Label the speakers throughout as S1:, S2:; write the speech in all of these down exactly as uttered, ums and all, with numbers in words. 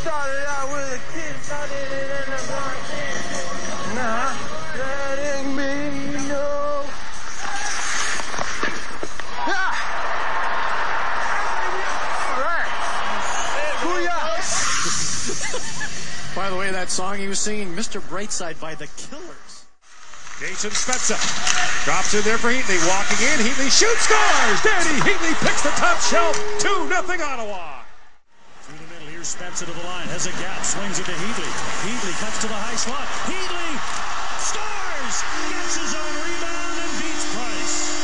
S1: started out with a kid, started it in the blind kid. Nah, letting me know. Yeah! All right. Booyah!
S2: By the way, that song he was singing, Mister Brightside by the Killers.
S3: Jason Spezza drops in there for Heatley, walking in, Heatley shoots, scores! Danny Heatley picks the top shelf, two nothing Ottawa.
S4: Through the middle, here's Spezza to the line, has a gap, swings it to Heatley. Heatley cuts to the high slot, Heatley scores! Gets his own rebound and beats Price.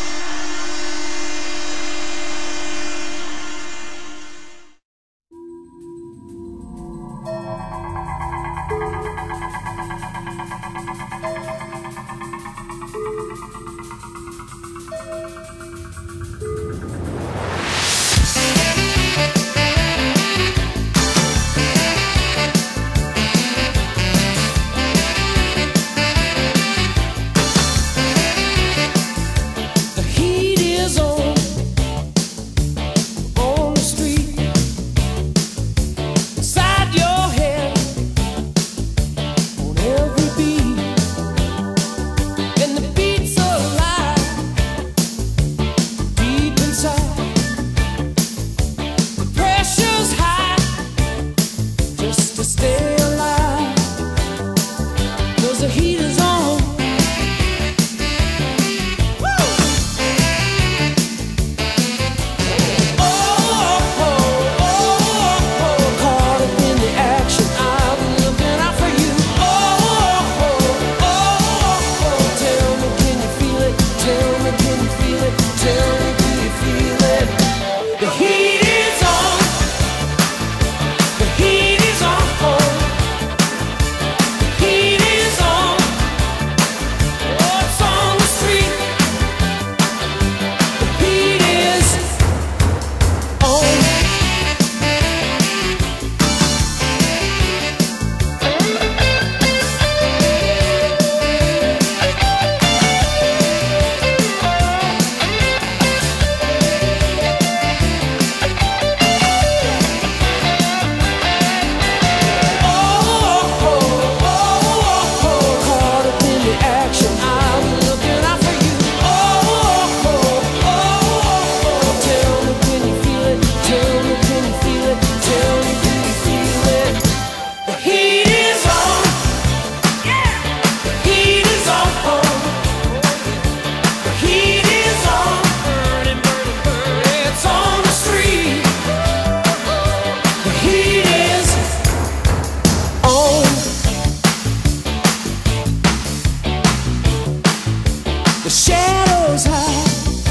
S5: The shadows hide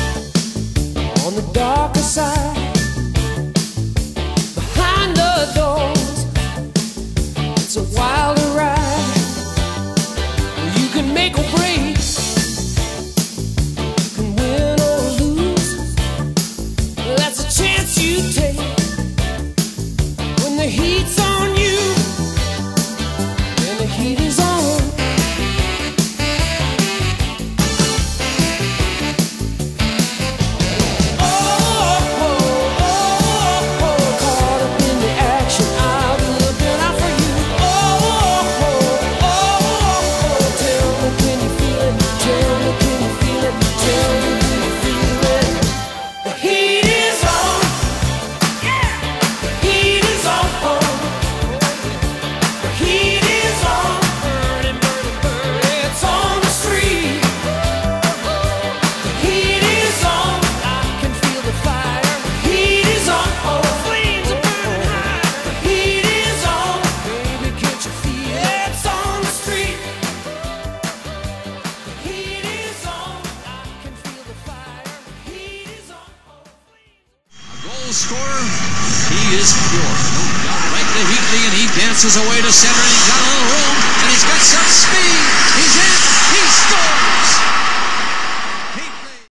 S5: on the darker side. Behind the doors, it's a wilder ride. You can make or break, you can win or lose. That's a chance you take when the heat's on you, and the heat is on.
S6: Scorer, he is pure. No doubt, right to Heatley, and he dances away to center, and he's got a little room, and he's got some speed.